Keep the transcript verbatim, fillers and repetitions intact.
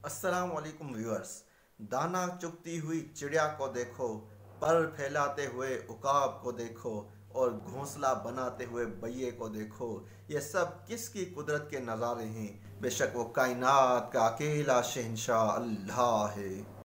अस्सलाम वालेकुम व्यूअर्स। दाना चुगती हुई चिड़िया को देखो, पर फैलाते हुए उकाब को देखो और घोंसला बनाते हुए बैये को देखो। ये सब किसकी कुदरत के नज़ारे हैं? बेशक वो कायनात का अकेला शहंशाह अल्लाह है।